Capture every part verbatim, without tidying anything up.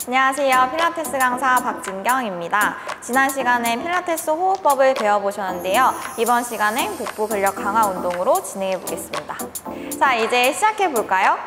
안녕하세요. 필라테스 강사 박진경입니다. 지난 시간에 필라테스 호흡법을 배워보셨는데요. 이번 시간엔 복부 근력 강화 운동으로 진행해 보겠습니다. 자, 이제 시작해 볼까요?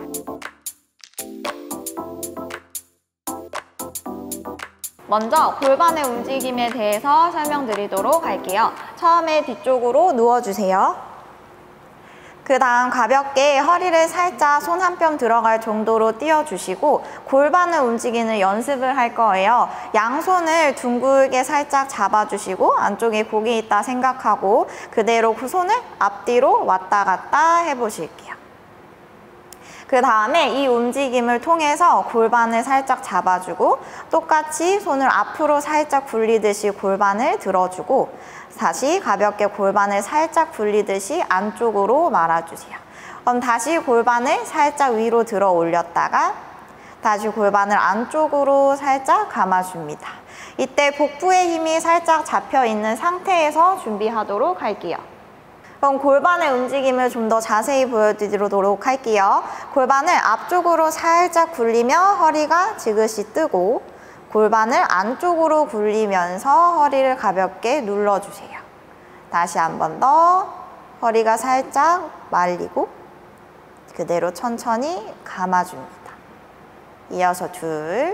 먼저 골반의 움직임에 대해서 설명드리도록 할게요. 처음에 뒤쪽으로 누워주세요. 그 다음 가볍게 허리를 살짝 손 한 뼘 들어갈 정도로 띄워주시고 골반을 움직이는 연습을 할 거예요. 양손을 둥글게 살짝 잡아주시고 안쪽에 곡이 있다 생각하고 그대로 그 손을 앞뒤로 왔다 갔다 해보실게요. 그 다음에 이 움직임을 통해서 골반을 살짝 잡아주고 똑같이 손을 앞으로 살짝 굴리듯이 골반을 들어주고 다시 가볍게 골반을 살짝 굴리듯이 안쪽으로 말아주세요. 그럼 다시 골반을 살짝 위로 들어 올렸다가 다시 골반을 안쪽으로 살짝 감아줍니다. 이때 복부의 힘이 살짝 잡혀 있는 상태에서 준비하도록 할게요. 그럼 골반의 움직임을 좀 더 자세히 보여드리도록 할게요. 골반을 앞쪽으로 살짝 굴리며 허리가 지그시 뜨고 골반을 안쪽으로 굴리면서 허리를 가볍게 눌러주세요. 다시 한 번 더 허리가 살짝 말리고 그대로 천천히 감아줍니다. 이어서 둘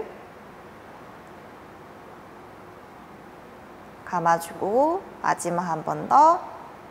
감아주고 마지막 한 번 더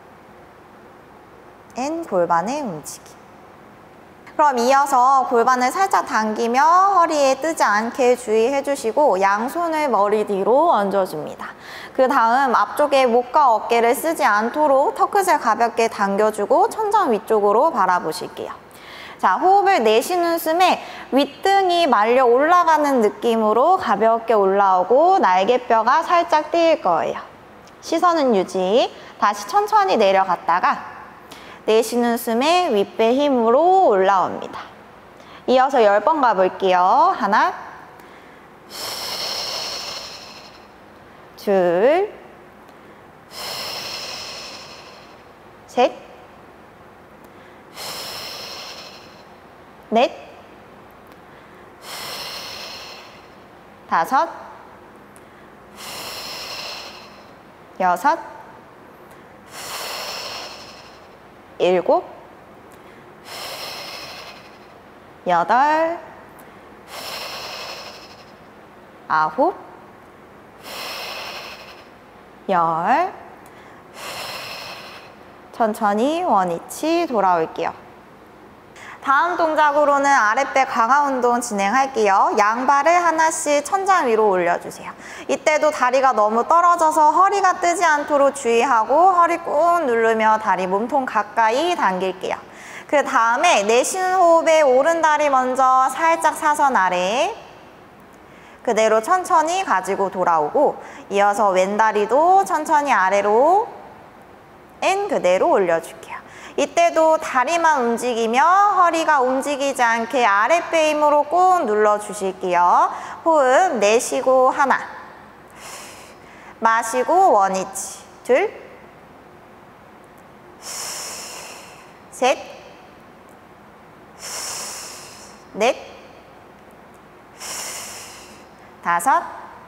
앤 골반의 움직임. 그럼 이어서 골반을 살짝 당기며 허리에 뜨지 않게 주의해 주시고 양손을 머리 뒤로 얹어줍니다. 그 다음 앞쪽에 목과 어깨를 쓰지 않도록 턱끝을 가볍게 당겨주고 천장 위쪽으로 바라보실게요. 자, 호흡을 내쉬는 숨에 윗등이 말려 올라가는 느낌으로 가볍게 올라오고 날개뼈가 살짝 띄일 거예요. 시선은 유지. 다시 천천히 내려갔다가 내쉬는 숨에 윗배 힘으로 올라옵니다. 이어서 열 번 가볼게요. 하나, 둘, 셋, 넷, 다섯, 여섯, 일곱, 여덟, 아홉, 열. 천천히 원위치 돌아올게요. 다음 동작으로는 아랫배 강화 운동 진행할게요. 양발을 하나씩 천장 위로 올려주세요. 이때도 다리가 너무 떨어져서 허리가 뜨지 않도록 주의하고 허리 꾹 누르며 다리 몸통 가까이 당길게요. 그 다음에 내쉬는 호흡에 오른 다리 먼저 살짝 사선 아래 그대로 천천히 가지고 돌아오고 이어서 왼 다리도 천천히 아래로 앤 그대로 올려줄게요. 이때도 다리만 움직이며 허리가 움직이지 않게 아랫배 힘으로 꾹 눌러주실게요. 호흡 내쉬고 하나, 마시고 원위치, 둘, 셋, 넷, 다섯,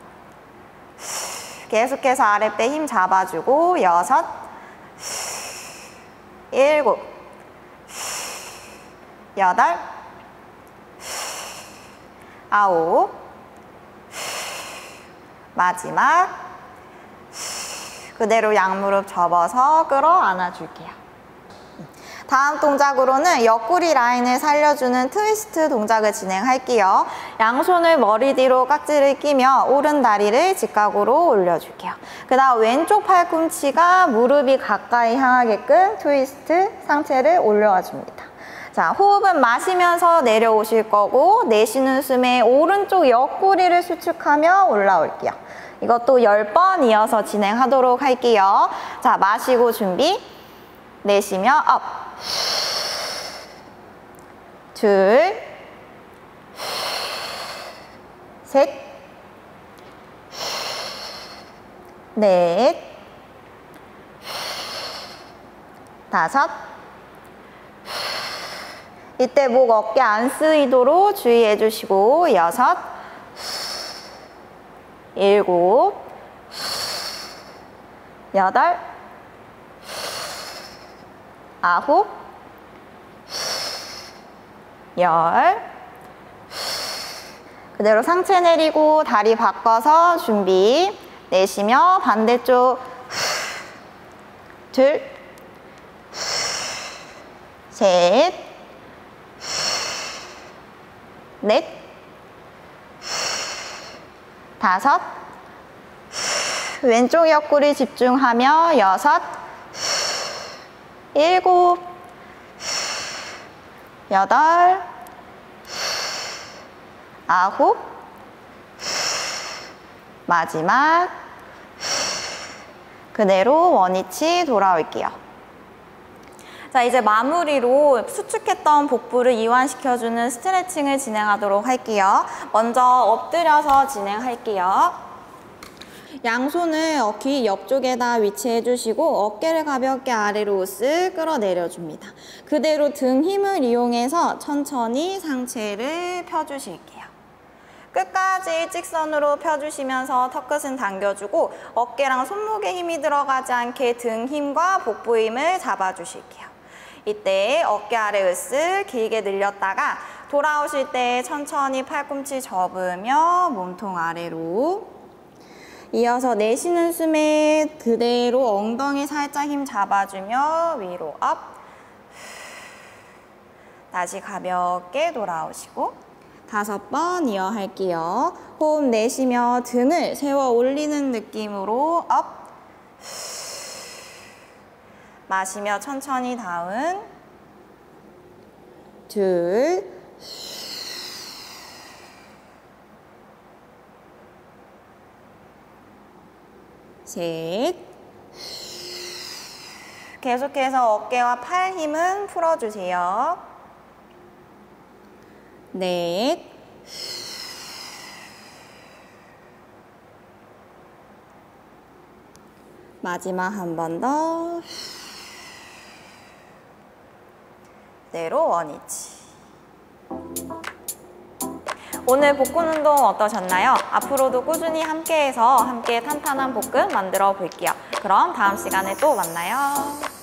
계속해서 아랫배 힘 잡아주고 여섯, 일곱, 여덟, 아홉, 마지막 그대로 양무릎 접어서 끌어안아 줄게요. 다음 동작으로는 옆구리 라인을 살려주는 트위스트 동작을 진행할게요. 양손을 머리 뒤로 깍지를 끼며 오른 다리를 직각으로 올려줄게요. 그 다음 왼쪽 팔꿈치가 무릎이 가까이 향하게끔 트위스트 상체를 올려와 줍니다. 자, 호흡은 마시면서 내려오실 거고 내쉬는 숨에 오른쪽 옆구리를 수축하며 올라올게요. 이것도 열 번 이어서 진행하도록 할게요. 자, 마시고 준비. 내쉬며 업. 둘, 셋, 넷, 다섯. 이때 목, 어깨 안 쓰이도록 주의해 주시고 여섯, 일곱, 여덟, 아홉, 열. 그대로 상체 내리고 다리 바꿔서 준비. 내쉬며 반대쪽. 둘, 셋, 넷, 다섯, 왼쪽 옆구리 집중하며 여섯, 일곱, 여덟, 아홉, 마지막. 그대로 원위치 돌아올게요. 자, 이제 마무리로 수축했던 복부를 이완시켜주는 스트레칭을 진행하도록 할게요. 먼저 엎드려서 진행할게요. 양손을 귀 옆쪽에다 위치해 주시고 어깨를 가볍게 아래로 쓱 끌어내려줍니다. 그대로 등 힘을 이용해서 천천히 상체를 펴주실게요. 끝까지 일직선으로 펴주시면서 턱끝은 당겨주고 어깨랑 손목에 힘이 들어가지 않게 등 힘과 복부 힘을 잡아주실게요. 이때 어깨 아래 으쓱 길게 늘렸다가 돌아오실 때 천천히 팔꿈치 접으며 몸통 아래로. 이어서 내쉬는 숨에 그대로 엉덩이 살짝 힘 잡아주며 위로 업. 다시 가볍게 돌아오시고 다섯 번 이어 할게요. 호흡 내쉬며 등을 세워 올리는 느낌으로 업. 마시며 천천히 다운. 둘. 셋. 계속해서 어깨와 팔 힘은 풀어주세요. 넷. 마지막 한 번 더. 그대로 원위치. 오늘 복근 운동 어떠셨나요? 앞으로도 꾸준히 함께해서 함께 탄탄한 복근 만들어 볼게요. 그럼 다음 시간에 또 만나요.